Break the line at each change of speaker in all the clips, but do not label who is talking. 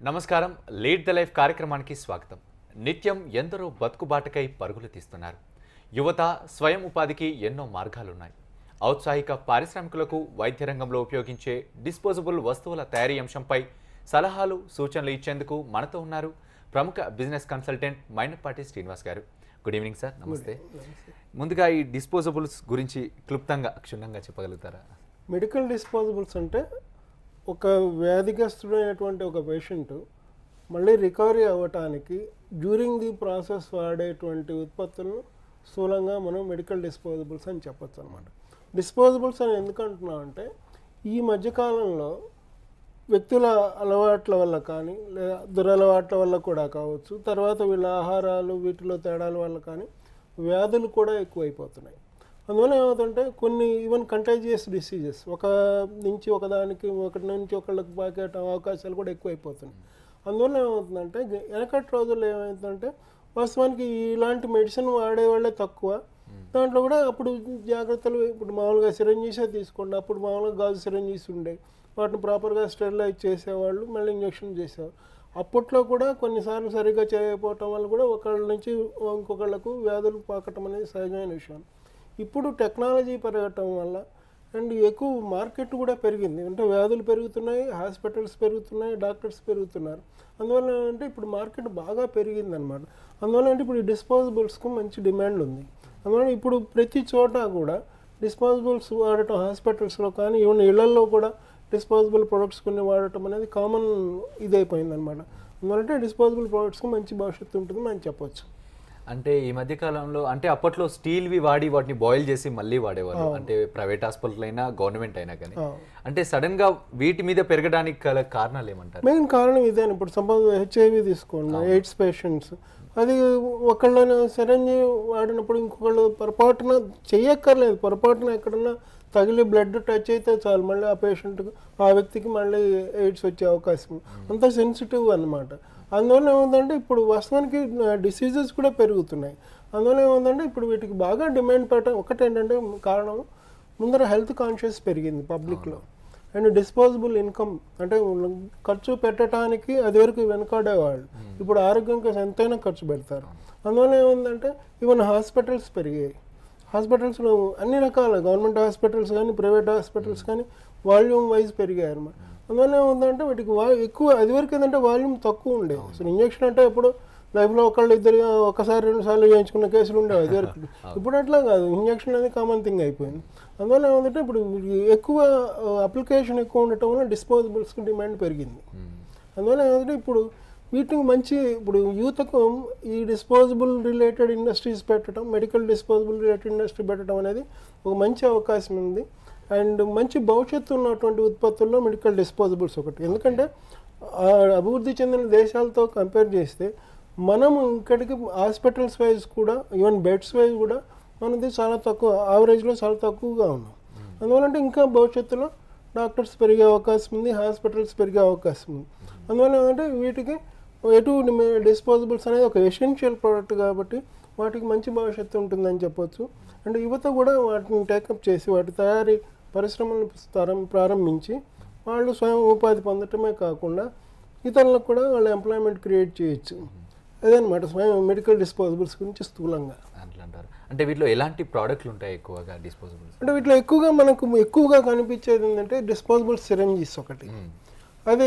నమస్కారం lead the life కార్యక్రమానికి స్వాగతం. నిత్యం ఎందరో బతుకుబాటకై పరుగులు తీస్తున్నారు. యువత స్వయం ఉపాధికి ఎన్నో మార్గాలున్నాయి. ఔత్సాహిక పారిశ్రామికులకు వైద్య రంగంలో ఉపయోగించే డిస్పోజబుల్ వస్తువుల తయారీ అంశంపై సలహాలు సూచనలు ఇచ్చేందుకు మనతో ఉన్నారు ప్రముఖ బిజినెస్ కన్సల్టెంట్ మైనపాటి శ్రీనివాస్ గారు. Good evening sir. నమస్తే. ముందుగా ఈ డిస్పోజబుల్స్ గురించి క్లుప్తంగా క్షుణ్ణంగా చెప్పగలుగుతారా?
మెడికల్ డిస్పోజబుల్స్ అంటే ఒక వ్యాధిగ్రస్తుడైనటువంటి ఒక పేషెంట్ మళ్ళీ రికవరీ అవ్వటానికి డ్యూరింగ్ ది ప్రాసెస్ వాడేటువంటి ఉత్పత్తులను స్థూలంగా మనం మెడికల్ డిస్పోజబుల్స్ అని చెప్పచ్చు అనమాట. డిస్పోజబుల్స్ అని ఎందుకు అంటున్నాం అంటే ఈ మధ్యకాలంలో వ్యక్తుల అలవాట్ల వల్ల కానీ లేదా దురలవాట్ల వల్ల కూడా కావచ్చు, తర్వాత వీళ్ళ ఆహారాలు వీటిలో తేడాల వల్ల కానీ వ్యాధులు కూడా ఎక్కువైపోతున్నాయి. అందువల్ల ఏమవుతుంటే కొన్ని ఈవెన్ కంటేజియస్ డిసీజెస్ ఒకటి నుంచి ఒకళ్ళకి పాకే అవకాశాలు కూడా ఎక్కువైపోతున్నాయి. అందువల్ల ఏమవుతుందంటే వెనకటి రోజుల్లో ఏమవుతుందంటే వాస్తవానికి ఇలాంటి మెడిసిన్ వాడేవాళ్ళే తక్కువ. దాంట్లో కూడా అప్పుడు జాగ్రత్తలు ఇప్పుడు మామూలుగా సిరంజీసే తీసుకోండి, అప్పుడు మామూలుగా గాజు సిరంజీస్ ఉండే వాటిని ప్రాపర్గా స్టెరిలైజ్ చేసేవాళ్ళు, మళ్ళీ ఇంజక్షన్ చేసేవాళ్ళు. అప్పట్లో కూడా కొన్నిసార్లు సరిగ్గా చేయకపోవటం వల్ల కూడా ఒకళ్ళ నుంచి ఇంకొకళ్ళకు వ్యాధులు పాకటం అనేది సహజమైన విషయం. ఇప్పుడు టెక్నాలజీ పెరగటం వల్ల అండ్ ఎక్కువ మార్కెట్ కూడా పెరిగింది, అంటే వ్యాధులు పెరుగుతున్నాయి, హాస్పిటల్స్ పెరుగుతున్నాయి, డాక్టర్స్ పెరుగుతున్నారు. అందువల్ల అంటే ఇప్పుడు మార్కెట్ బాగా పెరిగింది అనమాట. అందువల్ల అంటే ఇప్పుడు ఈ డిస్పోజబుల్స్కు మంచి డిమాండ్ ఉంది. అందువల్ల ఇప్పుడు ప్రతి చోట కూడా డిస్పోజబుల్స్ వాడటం, హాస్పిటల్స్లో కానీ ఈవెన్ ఇళ్లల్లో కూడా డిస్పోజబుల్ ప్రొడక్ట్స్ కొన్ని వాడటం అనేది కామన్ ఇదైపోయింది అనమాట. అందువల్ల డిస్పోజబుల్ ప్రొడక్ట్స్కి మంచి భవిష్యత్తు ఉంటుంది మనం చెప్పొచ్చు.
అంటే ఈ మధ్య కాలంలో అంటే అప్పట్లో స్టీల్వి వాడి వాటిని బాయిల్ చేసి మళ్ళీ వాడేవాళ్ళు, అంటే ప్రైవేట్ హాస్పిటల్ అయినా గవర్నమెంట్ అయినా కానీ. అంటే సడన్ గా వీటి మీద పెరగడానికి గల కారణాలు ఏమంటారు?
మెయిన్ కారణం ఇదే. ఇప్పుడు సపోజ్ హెచ్ఐవి తీసుకోండి, ఎయిడ్స్ పేషెంట్స్, అది ఒకళ్ళని సిరంజి వాడినప్పుడు ఇంకొకళ్ళు పొరపాటున చెయ్యక్కర్లేదు, పొరపాటున ఎక్కడన్నా తగిలి బ్లడ్ టచ్ అయితే చాలు మళ్ళీ ఆ పేషెంట్కి ఆ వ్యక్తికి మళ్ళీ ఎయిడ్స్ వచ్చే అవకాశం, అంత సెన్సిటివ్ అన్నమాట. అందువల్ల ఏముందంటే ఇప్పుడు వాస్తవానికి డిసీజెస్ కూడా పెరుగుతున్నాయి. అందువల్ల ఏముందంటే ఇప్పుడు వీటికి బాగా డిమాండ్ పెట్టడం ఒకటి ఏంటంటే కారణం ముందర హెల్త్ కాన్షియస్ పెరిగింది పబ్లిక్లో, అండ్ డిస్పోజబుల్ ఇన్కమ్ అంటే ఖర్చు పెట్టడానికి అది వరకు వెనకాడేవాళ్ళు, ఇప్పుడు ఆరోగ్యం కోసం ఎంతైనా ఖర్చు పెడతారు. అందువల్ల ఏముందంటే ఈవెన్ హాస్పిటల్స్ పెరిగాయి. హాస్పిటల్స్లో అన్ని రకాల గవర్నమెంట్ హాస్పిటల్స్ కానీ ప్రైవేట్ హాస్పిటల్స్ కానీ వాల్యూమ్ వైజ్ పెరిగాయి అన్నమాట. అందువల్ల ఏముందంటే వీటికి ఎక్కువ అది వరకు ఏంటంటే వాల్యూమ్ తక్కువ ఉండేది. అసలు ఇంజక్షన్ అంటే ఇప్పుడు లైఫ్లో ఒకళ్ళు ఒకసారి 2 సార్లు చేయించుకున్న కేసులు ఉండేవి అది వరకు. ఇప్పుడు అట్లా కాదు, ఇంజక్షన్ అనేది కామన్ థింగ్ అయిపోయింది. అందువల్ల ఏమంటే ఇప్పుడు ఎక్కువ అప్లికేషన్ ఎక్కువ ఉండటం వల్ల డిస్పోజబుల్స్కి డిమాండ్ పెరిగింది. అందువల్ల ఏమంటే ఇప్పుడు వీటికి మంచి ఇప్పుడు యూత్కు ఈ డిస్పోజబుల్ రిలేటెడ్ ఇండస్ట్రీస్ పెట్టడం, మెడికల్ డిస్పోజబుల్ రిలేటెడ్ ఇండస్ట్రీ పెట్టడం అనేది ఒక మంచి అవకాశం ఉంది. అండ్ మంచి భవిష్యత్తు ఉన్నటువంటి ఉత్పత్తుల్లో మెడికల్ డిస్పోజబుల్స్ ఒకటి. ఎందుకంటే అభివృద్ధి చెందిన దేశాలతో కంపేర్ చేస్తే మనం ఇక్కడికి హాస్పిటల్స్ వైజ్ కూడా ఈవెన్ బెడ్స్ వైజ్ కూడా మనది చాలా తక్కువ, యావరేజ్లో చాలా తక్కువగా ఉన్నాం. అందువల్ల ఇంకా భవిష్యత్తులో డాక్టర్స్ పెరిగే అవకాశం ఉంది, హాస్పిటల్స్ పెరిగే అవకాశం ఉంది. అందువల్ల ఏంటంటే వీటికి డిస్పోజబుల్స్ అనేది ఒక ఎసెన్షియల్ ప్రోడక్ట్ కాబట్టి వాటికి మంచి భవిష్యత్తు ఉంటుందని చెప్పొచ్చు. అండ్ యువత కూడా వాటిని టేకప్ చేసి వాటి తయారీ పరిశ్రమలను ప్రారంభించి వాళ్ళు స్వయం ఉపాధి పొందటమే కాకుండా ఇతరులకు కూడా వాళ్ళ ఎంప్లాయ్మెంట్ క్రియేట్ చేయొచ్చు. అదనమాట స్వయం మెడికల్ డిస్పోజబుల్స్ గురించి స్థూలంగా.
అంటారు అంటే వీటిలో ఎలాంటి ప్రోడక్ట్లు ఉంటాయి ఎక్కువగా డిస్పోజబుల్స్?
అంటే వీటిలో మనకు ఎక్కువగా కనిపించేది ఏంటంటే డిస్పోజబుల్ సిరంజీస్ ఒకటి. అది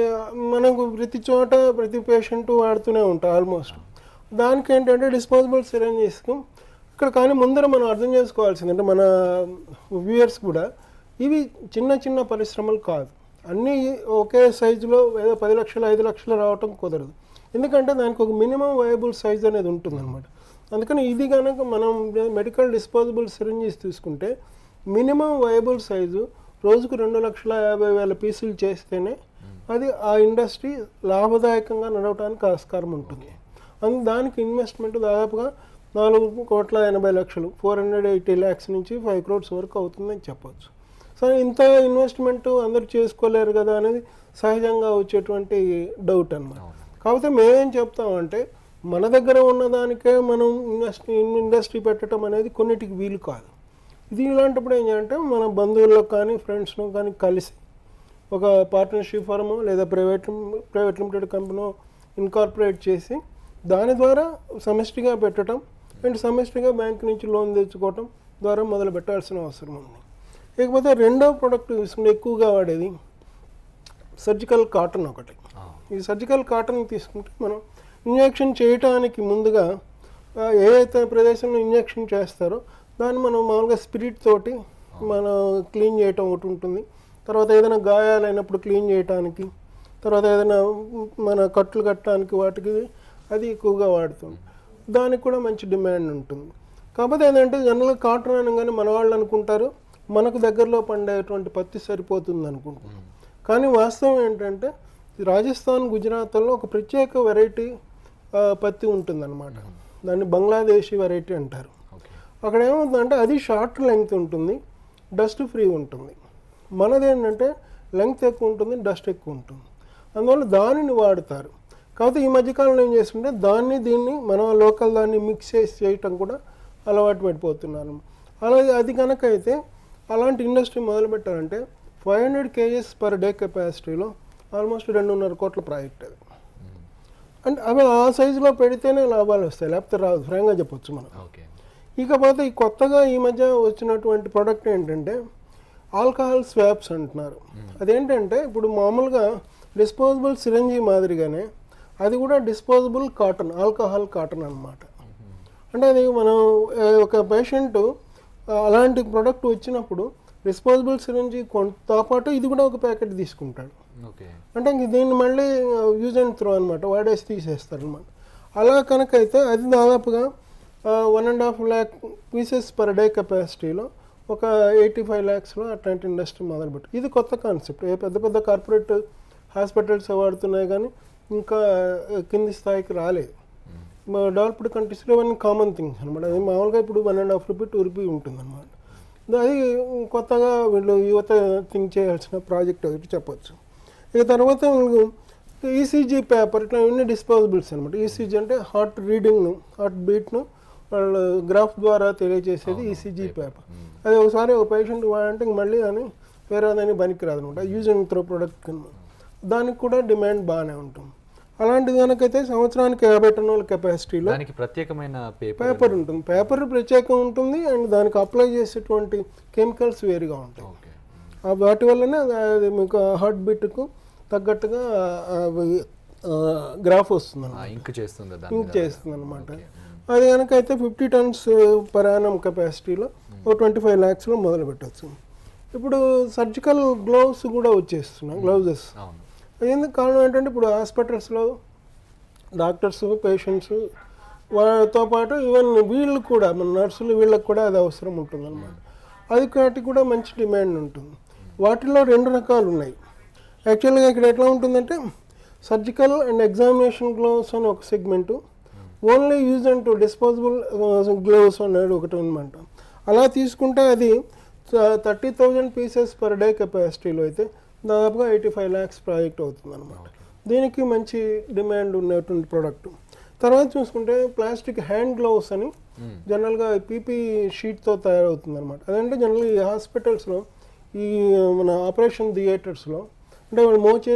మనకు ప్రతి చోట ప్రతి పేషెంట్ వాడుతూనే ఉంటారు ఆల్మోస్ట్. దానికి ఏంటంటే డిస్పోజబుల్ సిరంజీస్కు ఇక్కడ కానీ ముందర మనం అర్థం చేసుకోవాల్సింది అంటే మన వ్యూయర్స్ కూడా ఇవి చిన్న చిన్న పరిశ్రమలు కాదు, అన్నీ ఒకే సైజులో ఏదో 10 లక్షలు 5 లక్షలు రావటం కుదరదు. ఎందుకంటే దానికి ఒక మినిమం వయబుల్ సైజ్ అనేది ఉంటుందన్నమాట. అందుకని ఇది కనుక మనం మెడికల్ డిస్పోజబుల్ సిరంజీస్ తీసుకుంటే మినిమం వయబుల్ సైజు రోజుకు 2,50,000 పీసులు చేస్తేనే అది ఆ ఇండస్ట్రీ లాభదాయకంగా నడవడానికి ఆస్కారం ఉంటుంది. దానికి ఇన్వెస్ట్మెంట్ దాదాపుగా 4,80,00,000 480 lakhs నుంచి 5 crores వరకు అవుతుందని చెప్పవచ్చు. సో ఇంత ఇన్వెస్ట్మెంట్ అందరూ చేసుకోలేరు కదా అనేది సహజంగా వచ్చేటువంటి డౌట్ అన్నమాట. కాకపోతే మేమేం చెప్తామంటే మన దగ్గర ఉన్నదానికే మనం ఇండస్ట్రీ పెట్టడం అనేది కొన్నిటికి వీలు కాదు. ఇది ఇలాంటప్పుడు ఏం చేయాలంటే మన బంధువుల్లో కానీ ఫ్రెండ్స్లో కానీ కలిసి ఒక పార్ట్నర్షిప్ ఫర్మ్ లేదా ప్రైవేట్ లిమిటెడ్ కంపెనీ ఇన్కార్పొరేట్ చేసి దాని ద్వారా సమిష్టిగా పెట్టడం అండ్ సమిష్టిగా బ్యాంక్ నుంచి లోన్ తెచ్చుకోవటం ద్వారా మొదలు పెట్టాల్సిన అవసరం ఉంది. ఇకపోతే రెండో ప్రోడక్ట్ తీసుకుంటే ఎక్కువగా వాడేది సర్జికల్ కాటన్ ఒకటి. ఈ సర్జికల్ కాటన్ తీసుకుంటే మనం ఇంజెక్షన్ చేయటానికి ముందుగా ఏదైతే ప్రదేశంలో ఇంజెక్షన్ చేస్తారో దాన్ని మనం మామూలుగా స్పిరిట్ తోటి మనం క్లీన్ చేయటం ఒకటి ఉంటుంది. తర్వాత ఏదైనా గాయాలైనప్పుడు క్లీన్ చేయటానికి, తర్వాత ఏదైనా మన కట్లు కట్టడానికి వాటికి అది ఎక్కువగా వాడుతుంది. దానికి కూడా మంచి డిమాండ్ ఉంటుంది. కాకపోతే ఏంటంటే జనరల్గా కాటన్ అనగానే మన వాళ్ళు అనుకుంటారు మనకు దగ్గరలో పండేటువంటి పత్తి సరిపోతుంది అనుకుంటున్నాం. కానీ వాస్తవం ఏంటంటే రాజస్థాన్, గుజరాత్లో ఒక ప్రత్యేక వెరైటీ పత్తి ఉంటుందన్నమాట. దాన్ని బంగ్లాదేశీ వెరైటీ అంటారు. అక్కడ ఏమవుతుందంటే అది షార్ట్ లెంగ్త్ ఉంటుంది, డస్ట్ ఫ్రీ ఉంటుంది. మనది ఏంటంటే లెంగ్త్ ఎక్కువ ఉంటుంది, డస్ట్ ఎక్కువ ఉంటుంది. అందువల్ల దానిని వాడతారు. కాకపోతే ఈ మధ్యకాలంలో ఏం చేస్తుంటే దీన్ని మన లోకల్ దాన్ని మిక్స్ చేసి చేయటం కూడా అలవాటు పడిపోతున్నారు. అలాగే అది కనుక అయితే అలాంటి ఇండస్ట్రీ మొదలు పెట్టాలంటే 500 kgs పర్ డే కెపాసిటీలో ఆల్మోస్ట్ 2.5 కోట్ల ప్రాజెక్ట్ అది. అంటే అవి ఆ సైజులో పెడితేనే లాభాలు వస్తాయి, లేకపోతే రాదు, ఫ్రాంక్గా చెప్పొచ్చు మనం. ఇకపోతే ఈ కొత్తగా ఈ మధ్య వచ్చినటువంటి ప్రోడక్ట్ ఏంటంటే ఆల్కహాల్ స్వాబ్స్ అంటున్నారు. అదేంటంటే ఇప్పుడు మామూలుగా డిస్పోజబుల్ సిరంజీ మాదిరిగానే అది కూడా డిస్పోజబుల్ కాటన్, ఆల్కహాల్ కాటన్ అన్నమాట. అంటే అది మనం ఒక పేషెంట్ అలాంటి ప్రోడక్ట్ వచ్చినప్పుడు డిస్పోజబుల్ సిరంజీ కొంత పాటు ఇది కూడా ఒక ప్యాకెట్ తీసుకుంటాడు. అంటే ఇంక దీన్ని మళ్ళీ యూజ్ అండ్ త్రో అనమాట, వాడేసి తీసేస్తారు అనమాట. అలా కనుక అయితే అది దాదాపుగా 1.5 lakh పీసెస్ పర్ డే కెపాసిటీలో ఒక 85 lakhsలో అట్లాంటి ఇండస్ట్రీ మొదలుపెట్టు. ఇది కొత్త కాన్సెప్ట్. పెద్ద పెద్ద కార్పొరేట్ హాస్పిటల్స్ వాడుతున్నాయి కానీ ఇంకా కింది స్థాయికి రాలేదు. డెవలప్డ్ కంట్రీస్లో ఇవన్నీ కామన్ థింగ్స్ అనమాట. అది మామూలుగా ఇప్పుడు 1.5 రూపీ 2 రూపీ ఉంటుంది అనమాట. అది కొత్తగా వీళ్ళు యువత థింక్ చేయాల్సిన ప్రాజెక్ట్ ఒకటి చెప్పచ్చు. ఇక తర్వాత ఈసీజీ పేపర్ ఇట్లా ఇవన్నీ డిస్పోజబుల్స్ అనమాట. ఈసీజీ అంటే హార్ట్ రీడింగ్ను, హార్ట్ బీట్ను వాళ్ళు గ్రాఫ్ ద్వారా తెలియజేసేది ఈసీజీ పేపర్. అది ఒకసారి ఒక పేషెంట్ వాడంటే మళ్ళీ అని వేరే దాన్ని పనికిరాదు అనమాట. యూజ్ అండ్ త్రో ప్రోడక్ట్ కన్నా దానికి కూడా డిమాండ్ బాగానే ఉంటుంది. అలాంటిది కనుకైతే సంవత్సరానికి 50 టన్నుల కెపాసిటీలో
ప్రత్యేకమైన
పేపర్ ఉంటుంది. పేపర్ ప్రత్యేకం ఉంటుంది అండ్ దానికి అప్లై చేసేటువంటి కెమికల్స్ వేరుగా ఉంటాయి. వాటి వల్లనే అది మీకు హార్ట్ బీట్కు తగ్గట్టుగా గ్రాఫ్ వస్తుంది, ఇంక్ చేస్తుంది అనమాట. అది కనుకైతే 50 tons per annum కెపాసిటీలో ఒక 25 lakhsలో మొదలు పెట్టచ్చు. ఇప్పుడు సర్జికల్ గ్లౌస్ కూడా వచ్చేస్తున్నాయి, గ్లౌజెస్. ఎందుకు కారణం ఏంటంటే ఇప్పుడు హాస్పిటల్స్లో డాక్టర్స్, పేషెంట్స్ వాళ్ళతో పాటు ఈవెన్ వీళ్ళు కూడా మన నర్సులు వీళ్ళకి కూడా అది అవసరం ఉంటుంది అనమాట. అది వాటికి కూడా మంచి డిమాండ్ ఉంటుంది. వాటిలో 2 రకాలు ఉన్నాయి. యాక్చువల్గా ఇక్కడ ఎట్లా ఉంటుందంటే సర్జికల్ అండ్ ఎగ్జామినేషన్ గ్లౌస్ అని ఒక segment, only use and to disposable gloves అనేది ఒకటి అనమాట. అలా తీసుకుంటే అది 30,000 పీసెస్ పర్ డే కెపాసిటీలో అయితే దాదాపుగా 85 lakhs ప్రాజెక్ట్ అవుతుంది అనమాట. దీనికి మంచి డిమాండ్ ఉన్నటువంటి ప్రోడక్ట్. తర్వాత చూసుకుంటే ప్లాస్టిక్ హ్యాండ్ గ్లౌస్ అని జనరల్గా పీపీ షీట్తో తయారవుతుంది అనమాట. అదంటే జనరల్ ఈ హాస్పిటల్స్లో ఈ మన ఆపరేషన్ థియేటర్స్లో అంటే వాళ్ళు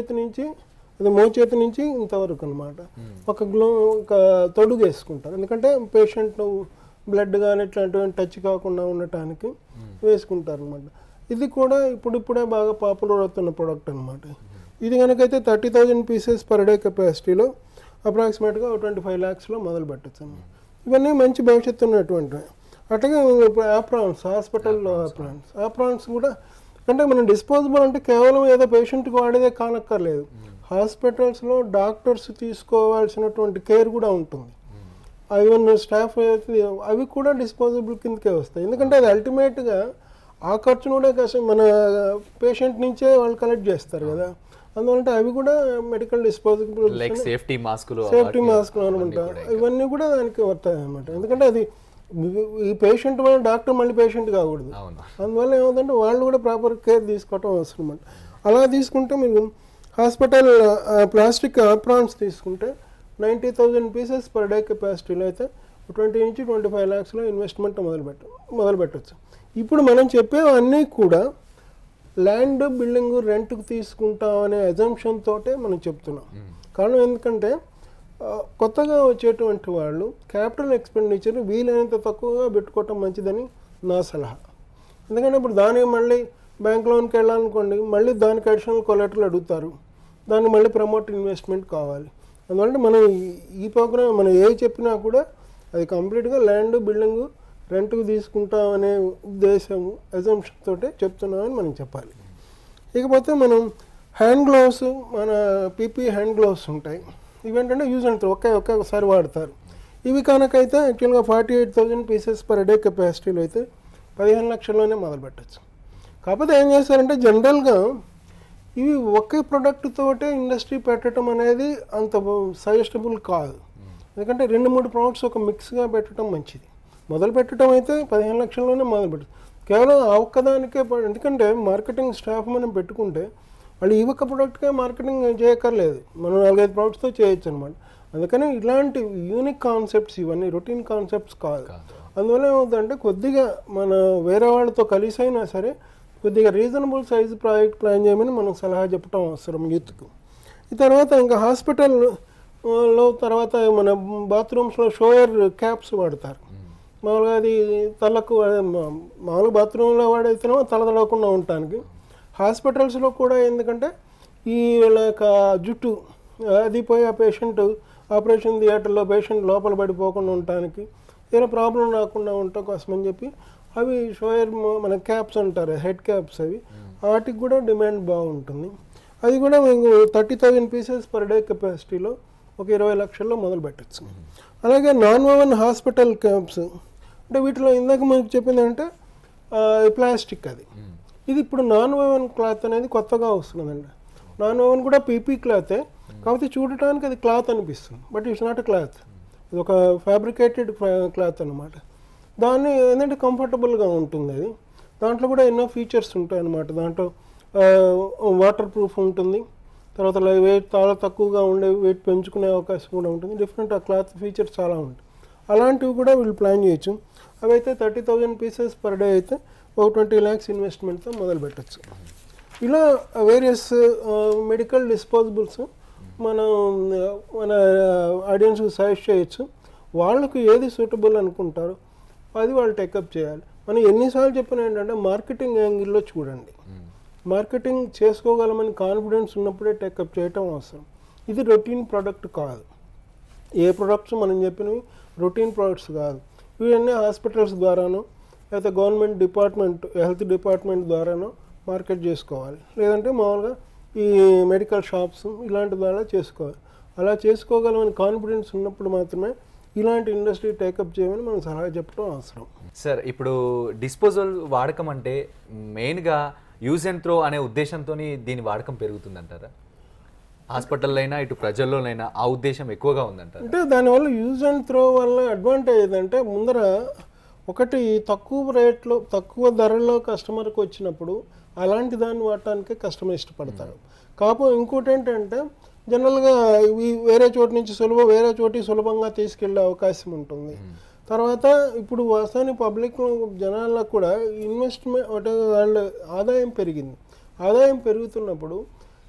మోచేతి నుంచి ఇంతవరకు అనమాట ఒక తొడుగు వేసుకుంటారు. ఎందుకంటే పేషెంట్ బ్లడ్ కానీ ఇట్లాంటివి టచ్ కాకుండా ఉండటానికి వేసుకుంటారు అనమాట. ఇది కూడా ఇప్పుడిప్పుడే బాగా పాపులర్ అవుతున్న ప్రోడక్ట్ అనమాట. ఇది కనుకైతే 30,000 పీసెస్ పర్ డే కెపాసిటీలో అప్రాక్సిమేట్గా 25 lakhsలో మొదలు పెట్టచ్చు అన్నమాట. ఇవన్నీ మంచి భవిష్యత్తు ఉన్నటువంటివి. అట్లాగే ఇప్పుడు ఆప్రాన్స్, హాస్పిటల్లో ఆప్రాన్స్ కూడా అంటే మనం డిస్పోజబుల్ అంటే కేవలం ఏదో పేషెంట్కి వాడేదే కానక్కర్లేదు. హాస్పిటల్స్లో డాక్టర్స్ తీసుకోవాల్సినటువంటి కేర్ కూడా ఉంటుంది. ఈవెన్ స్టాఫ్ అవి కూడా డిస్పోజబుల్ కిందకే వస్తాయి. ఎందుకంటే అది అల్టిమేట్గా ఆ ఖర్చును కూడా కాస్త మన పేషెంట్ నుంచే వాళ్ళు కలెక్ట్ చేస్తారు కదా. అందువల్ల అవి కూడా మెడికల్ డిస్పోజబుల్
సేఫ్టీ మాస్కులు
అనమాట. ఇవన్నీ కూడా దానికి వస్తాయి అనమాట. ఎందుకంటే అది ఈ పేషెంట్ వల్ల డాక్టర్ మళ్ళీ పేషెంట్ కాకూడదు. అందువల్ల ఏమవుతుందంటే వాళ్ళు కూడా ప్రాపర్ కేర్ తీసుకోవటం అవసరం అనమాట. అలా తీసుకుంటే మీరు హాస్పిటల్ ప్లాస్టిక్ ఆప్రాన్స్ తీసుకుంటే 90,000 పీసెస్ పర్ డే కెపాసిటీలో అయితే 20 నుంచి 25 lakhsలో ఇన్వెస్ట్మెంట్ మొదలు పెట్టచ్చు. ఇప్పుడు మనం చెప్పేవన్నీ కూడా ల్యాండ్ బిల్డింగ్ రెంట్కి తీసుకుంటాం అనే అజంప్షన్ తోటే మనం చెప్తున్నాం. కారణం ఎందుకంటే కొత్తగా వచ్చేటువంటి వాళ్ళు క్యాపిటల్ ఎక్స్పెండిచర్ వీలైనంత తక్కువగా పెట్టుకోవటం మంచిదని నా సలహా. ఎందుకంటే ఇప్పుడు దానికి మళ్ళీ బ్యాంక్ లోన్కి వెళ్ళాలనుకోండి, మళ్ళీ దానికి అడిషనల్ కొలెటరల్ అడుగుతారు, దానికి మళ్ళీ ప్రమోట్ ఇన్వెస్ట్మెంట్ కావాలి. అందువల్ల మనం ఈ ప్రోగ్రామ్ మనం ఏ చెప్పినా కూడా అది కంప్లీట్గా ల్యాండ్ బిల్డింగ్ రెంట్కి తీసుకుంటామనే ఉద్దేశం అజంప్షన్ తోటే చెప్తున్నామని మనం చెప్పాలి. ఇకపోతే మనం హ్యాండ్ గ్లోవ్స్, మన పీపీ హ్యాండ్ గ్లోవ్స్ ఉంటాయి. ఇవేంటంటే యూజ్ అండ్ త్రో ఒకేసారి వాడతారు. ఇవి కనుకైతే యాక్చువల్గా 48,000 పీసెస్ పర్ డే కెపాసిటీలో అయితే 15 లక్షల్లోనే మొదలు పెట్టచ్చు. కాకపోతే ఏం చేస్తారంటే జనరల్గా ఇవి ఒకే ప్రొడక్ట్ తోటే ఇండస్ట్రీ పెట్టడం అనేది అంత సజెస్టబుల్ కాదు. ఎందుకంటే 2-3 ప్రొడక్ట్స్ ఒక మిక్స్గా పెట్టడం మంచిది. మొదలు పెట్టడం అయితే 15 లక్షల్లోనే మొదలు పెట్టచ్చు. కేవలం ఆ ఒక్కదానికే, ఎందుకంటే మార్కెటింగ్ స్టాఫ్ మనం పెట్టుకుంటే వాళ్ళు ఈ ఒక్క ప్రొడక్ట్కే మార్కెటింగ్ చేయక్కర్లేదు, మనం 4-5 ప్రొడక్ట్స్తో చేయొచ్చు అనమాట. అందుకని ఇలాంటి యూనిక్ కాన్సెప్ట్స్ ఇవన్నీ రొటీన్ కాన్సెప్ట్స్ కాదు. అందువల్ల ఏమవుతుందంటే కొద్దిగా మన వేరే వాళ్ళతో కలిసి అయినా సరే కొద్దిగా రీజనబుల్ సైజు ప్రాజెక్ట్ ప్లాన్ చేయమని మనం సలహా చెప్పడం అవసరం యూత్కు. ఈ తర్వాత ఇంకా హాస్పిటల్లో తర్వాత మన బాత్రూమ్స్లో షోయర్ క్యాప్స్ వాడతారు. మామూలుగా అది తలకు మామూలుగా బాత్రూంలో వాడైతేనో తల తడవకుండా ఉండటానికి. హాస్పిటల్స్లో కూడా ఎందుకంటే ఈ జుట్టు అది పోయి ఆ పేషెంట్ ఆపరేషన్ థియేటర్లో పేషెంట్ లోపల పడిపోకుండా ఉండటానికి, ఏదైనా ప్రాబ్లం రాకుండా ఉండటం కోసమని చెప్పి అవి షోయర్ మన క్యాప్స్ అంటారు, హెడ్ క్యాప్స్, అవి వాటికి కూడా డిమాండ్ బాగుంటుంది. అది కూడా మేము 30,000 పీసెస్ పర్ డే కెపాసిటీలో ఒక 20 లక్షల్లో మొదలు పెట్టచ్చు. అలాగే నాన్ ఓవెన్ హాస్పిటల్ క్యాప్స్ అంటే వీటిలో ఇందాక మనకు చెప్పిందంటే ప్లాస్టిక్, ఇది ఇప్పుడు నాన్ ఓవెన్ క్లాత్ అనేది కొత్తగా వస్తున్నదండి. నాన్ ఓవెన్ కూడా పీపీ క్లాతే, కాకపోతే చూడటానికి అది క్లాత్ అనిపిస్తుంది, బట్ ఇట్స్ నాట్ క్లాత్, ఇది ఒక ఫ్యాబ్రికేటెడ్ క్లాత్ అనమాట. దాన్ని ఏంటంటే కంఫర్టబుల్గా ఉంటుంది. అది దాంట్లో కూడా ఎన్నో ఫీచర్స్ ఉంటాయి అన్నమాట. దాంట్లో వాటర్ ప్రూఫ్ ఉంటుంది, తర్వాత వెయిట్ చాలా తక్కువగా ఉండే వెయిట్ పెంచుకునే అవకాశం కూడా ఉంటుంది. డిఫరెంట్ ఆ క్లాత్ ఫీచర్స్ చాలా ఉంటాయి. అలాంటివి కూడా వీళ్ళు ప్లాన్ చేయొచ్చు. అవి అయితే 30,000 పీసెస్ పర్ డే అయితే ఒక 20 lakhs ఇన్వెస్ట్మెంట్తో మొదలు పెట్టచ్చు. ఇలా వేరియస్ మెడికల్ డిస్పోజబుల్స్ మనం మన ఆడియన్స్కి సజెస్ట్ చేయొచ్చు. వాళ్ళకు ఏది సూటబుల్ అనుకుంటారో అది వాళ్ళు టేకప్ చేయాలి. మనం ఎన్నిసార్లు చెప్పినా ఏంటంటే మార్కెటింగ్ యాంగిల్లో చూడండి. మార్కెటింగ్ చేసుకోగలమని కాన్ఫిడెన్స్ ఉన్నప్పుడే టేకప్ చేయటం అవసరం. ఇది రొటీన్ ప్రోడక్ట్ కాదు. ఏ ప్రొడక్ట్స్ మనం చెప్పినవి రొటీన్ ప్రోడక్ట్స్ కాదు. ఇవన్నీ హాస్పిటల్స్ ద్వారానో లేకపోతే గవర్నమెంట్ డిపార్ట్మెంట్ హెల్త్ డిపార్ట్మెంట్ ద్వారానో మార్కెట్ చేసుకోవాలి, లేదంటే మామూలుగా ఈ మెడికల్ షాప్స్ ఇలాంటి ద్వారా చేసుకోవాలి. అలా చేసుకోగలమని కాన్ఫిడెన్స్ ఉన్నప్పుడు మాత్రమే ఇలాంటి ఇండస్ట్రీ టేకప్ చేయమని మనం సలహా చెప్పడం అవసరం.
సార్, ఇప్పుడు డిస్పోజల్ వాడకం అంటే మెయిన్గా యూజ్ అండ్ త్రో అనే ఉద్దేశంతో దీని వాడకం పెరుగుతుందంటారా? హాస్పిటల్లో అయినా ఇటు ప్రజల్లోనైనా ఆ ఉద్దేశం ఎక్కువగా ఉందంటారు.
అంటే దానివల్ల యూజ్ అండ్ త్రో వల్ల అడ్వాంటేజ్ ఏంటంటే ముందర ఒకటి తక్కువ రేట్లో తక్కువ ధరలో కస్టమర్కి వచ్చినప్పుడు అలాంటి దాన్ని వాడటానికే కస్టమర్ ఇష్టపడతారు. కాకపోతే ఇంకోటి ఏంటంటే జనరల్గా ఇవి వేరే చోటు నుంచి వేరే చోటికి సులభంగా తీసుకెళ్లే అవకాశం ఉంటుంది. తర్వాత ఇప్పుడు వాస్తవాన్ని పబ్లిక్ జనాలకు కూడా ఇన్వెస్ట్మెంట్ వాళ్ళ ఆదాయం పెరిగింది. ఆదాయం పెరుగుతున్నప్పుడు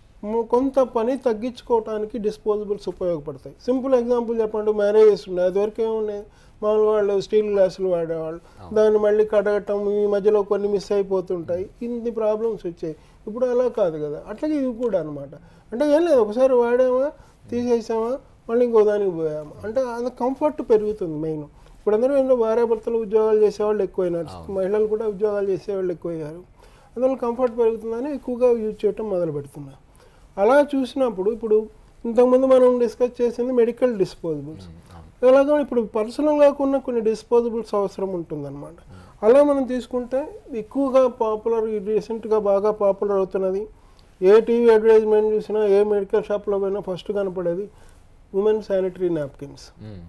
కొంత పని తగ్గించుకోవడానికి డిస్పోజబుల్స్ ఉపయోగపడతాయి. సింపుల్ ఎగ్జాంపుల్ చెప్పండి, మ్యారేజెస్ ఉండే అదివరకు ఏమున్నాయి, మామూలు వాళ్ళు స్టీల్ గ్లాసులు వాడేవాళ్ళు, దాన్ని మళ్ళీ కడగటం, ఈ మధ్యలో కొన్ని మిస్ అయిపోతుంటాయి, ఇన్ని ప్రాబ్లమ్స్ వచ్చాయి. ఇప్పుడు అలా కాదు కదా. అట్లాగే ఇవి కూడా అనమాట. అంటే ఏం లేదు, ఒకసారి వాడామా తీసేసామా మళ్ళీ ఇంకో దానికి పోయామా, అంటే అది కంఫర్ట్ పెరుగుతుంది మెయిన్. ఇప్పుడు అందరూ భార్యాభర్తలు ఉద్యోగాలు చేసేవాళ్ళు ఎక్కువైనారు, మహిళలు కూడా ఉద్యోగాలు చేసేవాళ్ళు ఎక్కువయ్యారు. అందువల్ల కంఫర్ట్ పెరుగుతుందని ఎక్కువగా యూజ్ చేయటం మొదలు పెడుతున్నారు. అలా చూసినప్పుడు ఇప్పుడు ఇంతకుముందు మనం డిస్కస్ చేసింది మెడికల్ డిస్పోజబుల్స్, అలాగే ఇప్పుడు పర్సనల్గా కొన్ని డిస్పోజబుల్స్ అవసరం ఉంటుందన్నమాట. అలా మనం తీసుకుంటే ఎక్కువగా పాపులర్, రీసెంట్గా బాగా పాపులర్ అవుతున్నది, ఏ టీవీ అడ్వర్టైజ్మెంట్ చూసినా ఏ మెడికల్ షాప్లో పోయినా ఫస్ట్ కనపడేది ఉమెన్ శానిటరీ నాప్కిన్స్.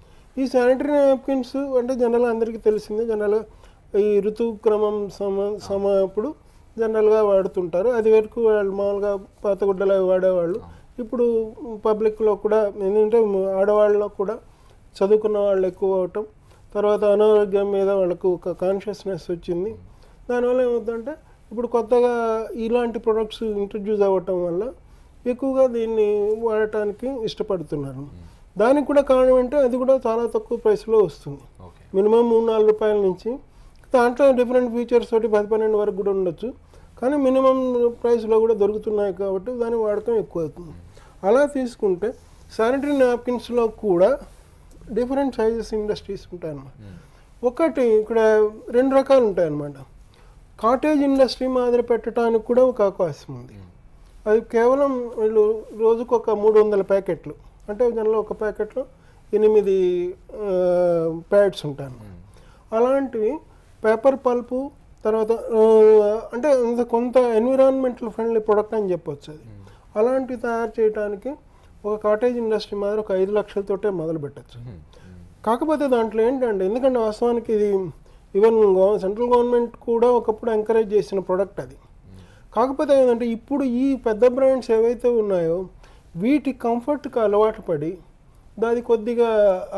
ఈ శానిటరీ నాప్కిన్స్ అంటే జనరల్గా అందరికీ తెలిసిందే, జనరల్గా ఈ ఋతుక్రమం సమయప్పుడు జనరల్గా వాడుతుంటారు. అది వరకు వాళ్ళు మామూలుగా పాతగుడ్డలు వాడేవాళ్ళు. ఇప్పుడు పబ్లిక్లో కూడా ఏంటంటే ఆడవాళ్ళలో కూడా చదువుకున్న వాళ్ళు ఎక్కువ అవటం, తర్వాత అనారోగ్యం మీద వాళ్ళకు ఒక కాన్షియస్నెస్ వచ్చింది. దానివల్ల ఏమవుతుందంటే ఇప్పుడు కొత్తగా ఇలాంటి ప్రొడక్ట్స్ ఇంట్రడ్యూస్ అవ్వటం వల్ల ఎక్కువగా దీన్ని వాడటానికి ఇష్టపడుతున్నారు. దానికి కూడా కారణం అంటే అది కూడా చాలా తక్కువ ప్రైస్లో వస్తుంది. మినిమం 3-4 రూపాయల నుంచి, దాంట్లో డిఫరెంట్ ఫీచర్స్ తోటి 10-12 వరకు కూడా ఉండొచ్చు. కానీ మినిమం ప్రైస్లో కూడా దొరుకుతున్నాయి కాబట్టి దాని వాడకం ఎక్కువ అవుతుంది. అలా తీసుకుంటే శానిటరీ నాప్కిన్స్లో కూడా డిఫరెంట్ సైజెస్ ఇండస్ట్రీస్ ఉంటాయన్నమాట. ఒకటి ఇక్కడ 2 రకాలు ఉంటాయన్నమాట. కాటేజ్ ఇండస్ట్రీ మాదిరి పెట్టడానికి కూడా ఒక అవకాశం ఉంది. అది కేవలం వీళ్ళు రోజుకు ఒక 300 ప్యాకెట్లు, అంటే దానిలో ఒక ప్యాకెట్లో 8 ప్యాడ్స్ ఉంటాయి. అలాంటివి పేపర్ పల్పు, తర్వాత అంటే కొంత ఎన్విరాన్మెంటల్ ఫ్రెండ్లీ ప్రొడక్ట్ అని చెప్పొచ్చు. అది అలాంటివి తయారు చేయడానికి ఒక కాటేజ్ ఇండస్ట్రీ మాదిరి ఒక 5 లక్షలతోటే మొదలు పెట్టచ్చు. కాకపోతే దాంట్లో ఏంటంటే, ఎందుకంటే వాస్తవానికి ఇది ఈవెన్ సెంట్రల్ గవర్నమెంట్ కూడా ఒకప్పుడు ఎంకరేజ్ చేసిన ప్రొడక్ట్ అది. కాకపోతే ఏంటంటే ఇప్పుడు ఈ పెద్ద బ్రాండ్స్ ఏవైతే ఉన్నాయో వీటి కంఫర్ట్కి అలవాటు పడి అది కొద్దిగా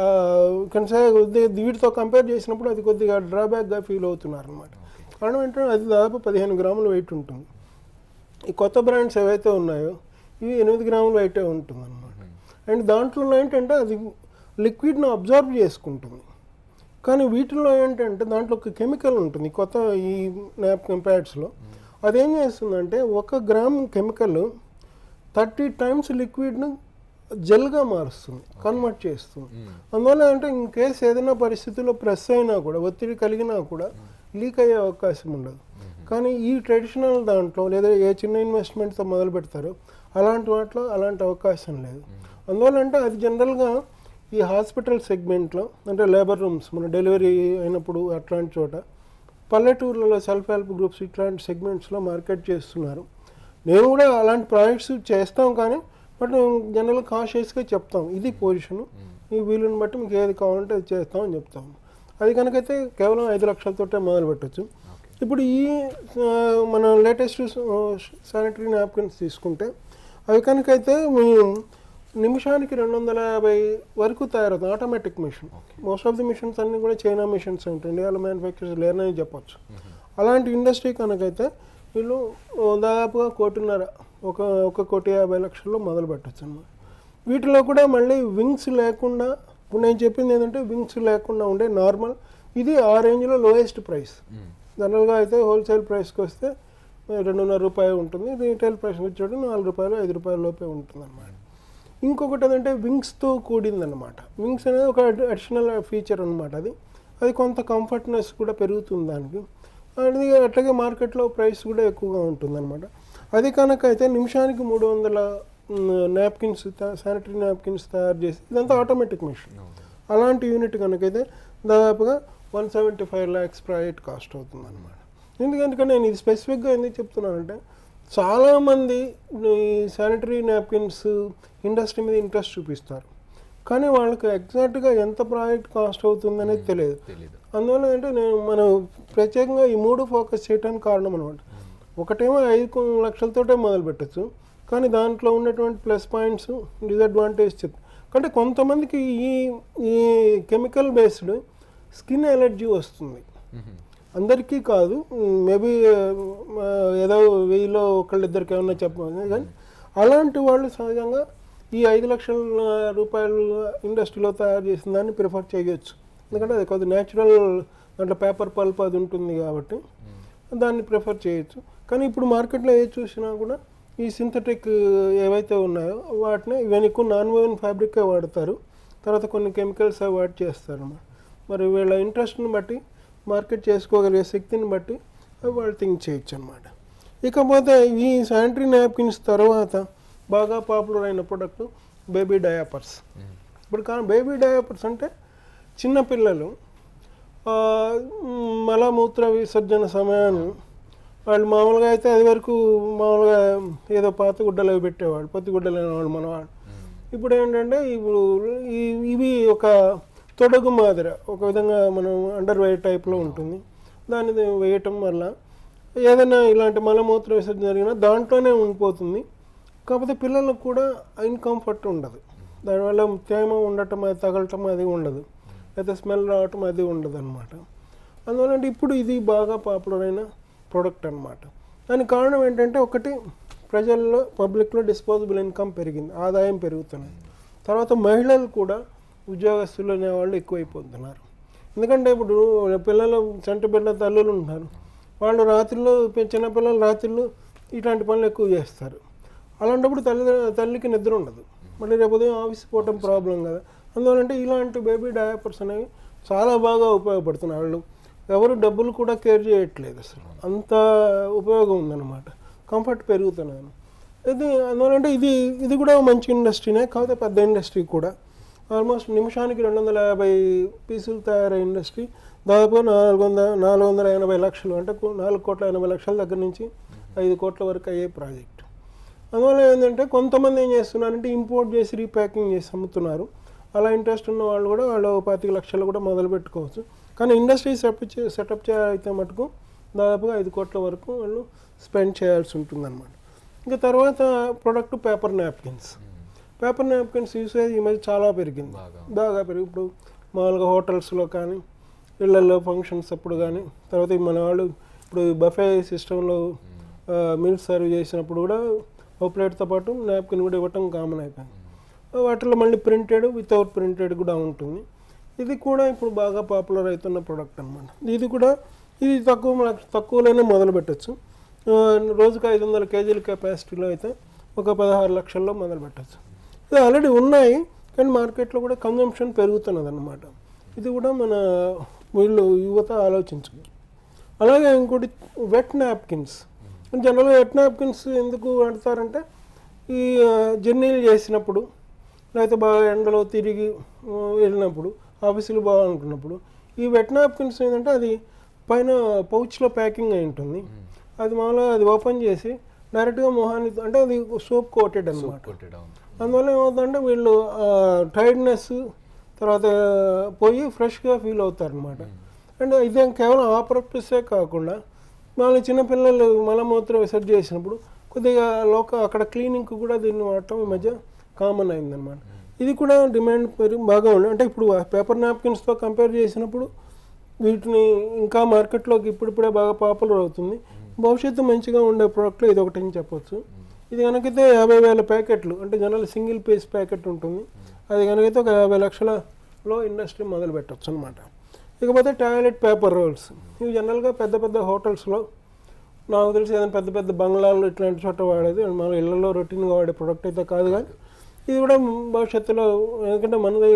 వీటితో కంపేర్ చేసినప్పుడు అది కొద్దిగా డ్రాబ్యాక్గా ఫీల్ అవుతున్నారు అనమాట. కారణం ఏంటంటే అది దాదాపు 15 గ్రాముల వెయిట్ ఉంటుంది. ఈ కొత్త బ్రాండ్స్ ఏవైతే ఉన్నాయో ఇవి 8 గ్రాముల వెయిటే ఉంటుంది అనమాట. అండ్ దాంట్లో ఏంటంటే అది లిక్విడ్ను అబ్జర్వ్ చేసుకుంటుంది. కానీ వీటిల్లో ఏంటంటే దాంట్లో ఒక కెమికల్ ఉంటుంది కొత్త ఈ నాప్కిన్ ప్యాడ్స్లో. అదేం చేస్తుందంటే 1 గ్రామ్ కెమికల్ 30 టైమ్స్ లిక్విడ్ను జెల్గా మారుస్తుంది, కన్వర్ట్ చేస్తుంది. అందువల్ల అంటే ఇన్ కేసు ఏదైనా పరిస్థితుల్లో ప్రెస్ అయినా కూడా, ఒత్తిడి కలిగినా కూడా లీక్ అయ్యే అవకాశం ఉండదు. కానీ ఈ ట్రెడిషనల్ దాంట్లో లేదా ఏ చిన్న ఇన్వెస్ట్మెంట్తో మొదలు పెడతారో అలాంటి వాటిలో అలాంటి అవకాశం లేదు. అందువల్ల అంటే అది జనరల్గా ఈ హాస్పిటల్ సెగ్మెంట్లో, అంటే లేబర్ రూమ్స్, మన డెలివరీ అయినప్పుడు అట్లాంటి చోట, పల్లెటూర్లలో సెల్ఫ్ హెల్ప్ గ్రూప్స్ ఇట్లాంటి సెగ్మెంట్స్లో మార్కెట్ చేస్తున్నారు. నేను కూడా అలాంటి ప్రాజెక్ట్స్ చేస్తాం, కానీ బట్ జనరల్గా కాన్షియస్గా చెప్తాం ఇది పొజిషను, ఈ వీలుని బట్టి మీకు ఏది కావాలంటే అది చేస్తామని చెప్తాం. అది కనుకైతే కేవలం 5 లక్షలతోటే మొదలు పెట్టచ్చు. ఇప్పుడు ఈ మన లేటెస్ట్ శానిటరీ నాప్కిన్స్ తీసుకుంటే అవి కనుకైతే నిమిషానికి 250 వరకు తయారవుతుంది. Automatic machine. Most of the machines అన్నీ కూడా చైనా మిషన్స్ ఉంటాయి, ఇండియాలో మ్యానుఫ్యాక్చర్స్ లేరని చెప్పచ్చు. అలాంటి ఇండస్ట్రీ కనుకైతే వీళ్ళు దాదాపుగా 1,50,00,000 మొదలు పెట్టచ్చు అన్నమాట. వీటిలో కూడా మళ్ళీ వింగ్స్ లేకుండా, ఇప్పుడు నేను చెప్పింది ఏంటంటే వింగ్స్ లేకుండా ఉండే నార్మల్, ఇది ఆ రేంజ్లో లోయెస్ట్ ప్రైస్. జనరల్గా అయితే హోల్సేల్ ప్రైస్కి వస్తే 2.5 రూపాయలు ఉంటుంది, రీటైల్ ప్రైస్ వచ్చేటప్పుడు 4 రూపాయలు 5 రూపాయల లోపే ఉంటుంది అన్నమాట. ఇంకొకటి ఏంటంటే వింగ్స్తో కూడిందన్నమాట. వింగ్స్ అనేది ఒక అడిషనల్ ఫీచర్ అనమాట. అది కొంత కంఫర్ట్నెస్ కూడా పెరుగుతుంది దానికి. అది అట్లాగే మార్కెట్లో ప్రైస్ కూడా ఎక్కువగా ఉంటుందన్నమాట. అది కనుక అయితే నిమిషానికి 300 నాప్కిన్స్, శానిటరీ నాప్కిన్స్ తయారు చేసి, ఇదంతా ఆటోమేటిక్ మిషన్. అలాంటి యూనిట్ కనుకైతే దాదాపుగా 175 lakhs ప్రాజెక్ట్ కాస్ట్ అవుతుంది అనమాట. ఎందుకంటే నేను ఇది స్పెసిఫిక్గా ఎందుకు చెప్తున్నానంటే, చాలామంది ఈ శానిటరీ నాప్కిన్స్ ఇండస్ట్రీ మీద ఇంట్రెస్ట్ చూపిస్తారు, కానీ వాళ్ళకి ఎగ్జాక్ట్గా ఎంత ప్రాజెక్ట్ కాస్ట్ అవుతుంది అనేది తెలియదు. అందువల్ల అంటే మనం ప్రత్యేకంగా ఈ 3 ఫోకస్ చేయడానికి కారణం అనమాట. ఒకటేమో 5 లక్షలతోటే మొదలు పెట్టచ్చు, కానీ దాంట్లో ఉన్నటువంటి ప్లస్ పాయింట్స్, డిసడ్వాంటేజ్ చెప్తాను. అంటే కొంతమందికి ఈ కెమికల్ బేస్డ్ స్కిన్ ఎలర్జీ వస్తుంది, అందరికీ కాదు, మేబీ ఏదో 1000లో 1-2 ఏమన్నా చెప్పాలి. కానీ అలాంటి వాళ్ళు సహజంగా ఈ 5 లక్షల రూపాయల ఇండస్ట్రీలో తయారు చేసిన దాన్ని ప్రిఫర్ చేయొచ్చు. ఎందుకంటే అది కొద్ది న్యాచురల్, దాంట్లో పేపర్ పల్ప్ అది ఉంటుంది కాబట్టి దాన్ని ప్రిఫర్ చేయొచ్చు. కానీ ఇప్పుడు మార్కెట్లో ఏది చూసినా కూడా ఈ సింథటిక్ ఏవైతే ఉన్నాయో వాటిని ఇవన్నీ ఎక్కువ నాన్ వోవెన్ ఫ్యాబ్రికే వాడతారు, తర్వాత కొన్ని కెమికల్స్ అవి వాడి చేస్తారు. మరి వీళ్ళ ఇంట్రెస్ట్ని బట్టి, మార్కెట్ చేసుకోగలిగే శక్తిని బట్టి వాళ్ళు థింక్ చేయొచ్చు అన్నమాట. ఇకపోతే ఈ శానిటరీ నాప్కిన్స్ తర్వాత బాగా పాపులర్ అయిన ప్రొడక్ట్ బేబీ డయాపర్స్. ఇప్పుడు బేబీ డయాపర్స్ అంటే చిన్నపిల్లలు మలమూత్ర విసర్జన సమయాన్ని వాళ్ళు మామూలుగా అయితే అది వరకు మామూలుగా ఏదో పాత గుడ్డలు అవి పెట్టేవాళ్ళు, పత్తి గుడ్డలు అనేవాళ్ళు మనవాళ్ళు. ఇప్పుడు ఏంటంటే ఇప్పుడు ఇవి ఒక తొడగు మాదిరి, ఒక విధంగా మనం అండర్ వేర్ టైప్లో ఉంటుంది. దాన్ని వేయటం వల్ల ఏదైనా ఇలాంటి మలమూత్ర విసర్జన జరిగినా దాంట్లోనే ఉండిపోతుంది. కాకపోతే పిల్లలకు కూడా ఇన్కంఫర్ట్ ఉండదు, దానివల్ల తేమ ఉండటం, అది తగలటం అది ఉండదు, లేదా స్మెల్ రావటం అది ఉండదు అనమాట. అందువల్ల ఇప్పుడు ఇది బాగా పాపులర్ అయిన ప్రోడక్ట్ అనమాట. దానికి కారణం ఏంటంటే ఒకటి ప్రజల్లో పబ్లిక్లో డిస్పోజబుల్ ఇన్కమ్ పెరిగింది, ఆదాయం పెరుగుతున్నది. తర్వాత మహిళలు కూడా ఉద్యోగస్తులు అనేవాళ్ళు ఎక్కువైపోతున్నారు. ఎందుకంటే ఇప్పుడు పిల్లలు చంటి బిడ్డ తల్లులు ఉంటారు, వాళ్ళు రాత్రిలో చిన్నపిల్లలు రాత్రిళ్ళు ఇట్లాంటి పనులు ఎక్కువ చేస్తారు. అలాంటప్పుడు తల్లికి నిద్ర ఉండదు, మళ్ళీ రేపు ఉదయం ఆఫీస్ పోవటం ప్రాబ్లం కదా. అందువలంటే ఇలాంటి బేబీ డయాపర్స్ అనేవి చాలా బాగా ఉపయోగపడుతున్నాయి. వాళ్ళు ఎవరు డబ్బులు కూడా కేర్ చేయట్లేదు, అసలు అంత ఉపయోగం ఉందన్నమాట. కంఫర్ట్ పెరుగుతున్నాను ఇది. అందువలంటే ఇది కూడా మంచి ఇండస్ట్రీనే, కాకపోతే పెద్ద ఇండస్ట్రీ కూడా. ఆల్మోస్ట్ నిమిషానికి 250 పీసులు తయారయ్యే ఇండస్ట్రీ. దాదాపుగా 480 లక్షలు, అంటే 4,80,00,000 దగ్గర నుంచి 5 కోట్ల వరకు అయ్యే ప్రాజెక్ట్. అందువల్ల ఏంటంటే కొంతమంది ఏం చేస్తున్నారంటే ఇంపోర్ట్ చేసి రీప్యాకింగ్ చేసి అమ్ముతున్నారు. అలా ఇంట్రెస్ట్ ఉన్న వాళ్ళు కూడా వాళ్ళు 25 లక్షలు కూడా మొదలు పెట్టుకోవచ్చు. కానీ ఇండస్ట్రీ సెటప్ చేయాలైతే మటుకు దాదాపుగా 5 కోట్ల వరకు వాళ్ళు స్పెండ్ చేయాల్సి ఉంటుందన్నమాట. ఇంకా తర్వాత product paper napkins. Paper napkins usage ఈ మధ్య చాలా పెరిగింది, బాగా పెరిగి. ఇప్పుడు మామూలుగా హోటల్స్లో కానీ ఇళ్లలో ఫంక్షన్స్ అప్పుడు కానీ, తర్వాత మన వాళ్ళు ఇప్పుడు బఫే సిస్టంలో మీల్స్ సర్వ్ చేసినప్పుడు కూడా ఒక ప్లేట్తో పాటు నాప్కిన్ కూడా ఇవ్వటం కామన్ అయిపోయింది. వాటిలో మళ్ళీ ప్రింటెడ్ వితౌట్ ప్రింటెడ్ కూడా ఉంటుంది. ఇది కూడా ఇప్పుడు బాగా పాపులర్ అవుతున్న ప్రోడక్ట్ అనమాట. ఇది తక్కువలోనే మొదలు పెట్టచ్చు. రోజుకు 500 కేజీల కెపాసిటీలో అయితే ఒక 16 లక్షల్లో మొదలు పెట్టచ్చు. ఇది ఆల్రెడీ ఉన్నాయి, కానీ మార్కెట్లో కూడా కన్జంప్షన్ పెరుగుతున్నది అన్నమాట. ఇది కూడా మన వీళ్ళు యువత ఆలోచించు. అలాగే ఇంకోటి వెట్ నాప్కిన్స్. జనరల్గా వెట్ నాప్కిన్స్ ఎందుకు వాడతారంటే ఈ జర్నీలు చేసినప్పుడు, లేకపోతే బాగా ఎండలో తిరిగి వెళ్ళినప్పుడు, ఆఫీసులు బాగాలనుకున్నప్పుడు ఈ వెట్ నాప్కిన్స్ ఏంటంటే అది పైన పౌచ్లో ప్యాకింగ్ అయి ఉంటుంది. అది మామూలుగా అది ఓపెన్ చేసి డైరెక్ట్గా మొహాన్ని, అంటే అది సోప్ కోటెడ్ అనమాట. అందువల్ల ఏమవుతుందంటే వీళ్ళు టైర్డ్నెస్ తర్వాత పోయి ఫ్రెష్గా ఫీల్ అవుతారు అనమాట. అండ్ ఇది కేవలం ఆ పర్పసే కాకుండా మళ్ళీ చిన్నపిల్లలు మలమూత్ర విసర్జన చేసినప్పుడు కొద్దిగా అక్కడ క్లీనింగ్కి కూడా దీన్ని వాడటం ఈ మధ్య కామన్ అయిందనమాట. ఇది కూడా డిమాండ్ బాగా ఉంది. అంటే ఇప్పుడు పేపర్ నాప్కిన్స్తో కంపేర్ చేసినప్పుడు వీటిని ఇంకా మార్కెట్లోకి ఇప్పుడిప్పుడే బాగా పాపులర్ అవుతుంది. భవిష్యత్తు మంచిగా ఉండే ప్రోడక్ట్లో ఇది ఒకటి అని చెప్పొచ్చు. ఇది కనుకైతే 50,000 ప్యాకెట్లు, అంటే జనరల్ సింగిల్ పీస్ ప్యాకెట్ ఉంటుంది. అది కనుకైతే ఒక 50 లక్షలలో ఇండస్ట్రీ మొదలు పెట్టచ్చు అనమాట. ఇకపోతే టాయిలెట్ పేపర్ రోల్స్. ఇవి జనరల్గా పెద్ద పెద్ద హోటల్స్లో, నాకు తెలిసి ఏదైనా పెద్ద పెద్ద బంగ్లాలు ఇట్లాంటి చోట వాడేది, మన ఇళ్లలో రొటీన్గా వాడే ప్రోడక్ట్ అయితే కాదు. కానీ ఇది కూడా భవిష్యత్తులో, ఎందుకంటే మనది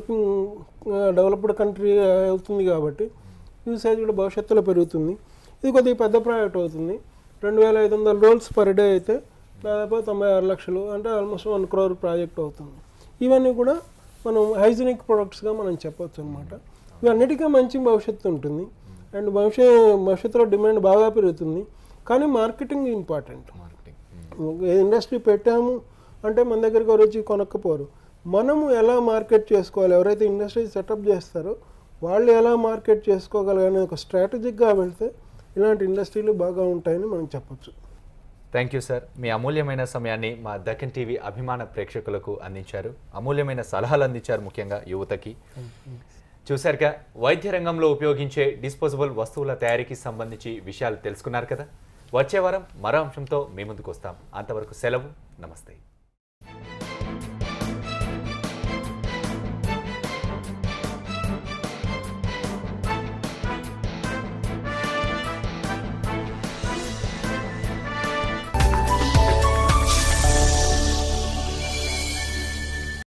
డెవలప్డ్ కంట్రీ అవుతుంది కాబట్టి యూసేజ్ కూడా భవిష్యత్తులో పెరుగుతుంది. ఇది కొద్దిగా పెద్ద ప్రాజెక్ట్ అవుతుంది. 2,500 రోల్స్ పర్ డే అయితే దాదాపు 96 లక్షలు, అంటే ఆల్మోస్ట్ 1 crore ప్రాజెక్ట్ అవుతుంది. ఇవన్నీ కూడా మనం హైజీనిక్ ప్రొడక్ట్స్గా మనం చెప్పొచ్చు అనమాట. ఇవన్నిటికీ మంచి భవిష్యత్తు ఉంటుంది. అండ్ భవిష్యత్తులో డిమాండ్ బాగా పెరుగుతుంది. కానీ మార్కెటింగ్ ఇంపార్టెంట్. ఇండస్ట్రీ పెట్టాము అంటే మన దగ్గరికి వచ్చి కొనక్కపోరు. మనము ఎలా మార్కెట్ చేసుకోవాలి, ఎవరైతే ఇండస్ట్రీ సెటప్ చేస్తారో వాళ్ళు ఎలా మార్కెట్ చేసుకోగలగానే ఒక స్ట్రాటజిక్గా వెళ్తే ఇలాంటి ఇండస్ట్రీలు బాగా ఉంటాయని మనం చెప్పొచ్చు.
Thank you sir. మీ అమూల్యమైన సమయాన్ని మా దక్కన్ టీవీ అభిమాన ప్రేక్షకులకు అందించారు. అమూల్యమైన సలహాలు అందించారు, ముఖ్యంగా యువతకి. చూశారుగా, వైద్య రంగంలో ఉపయోగించే డిస్పోజబుల్ వస్తువుల తయారీకి సంబంధించి విషయాలు తెలుసుకున్నారు కదా. వచ్చే వారం మరో అంశంతో మీ ముందుకు వస్తాం. అంతవరకు సెలవు, నమస్తే.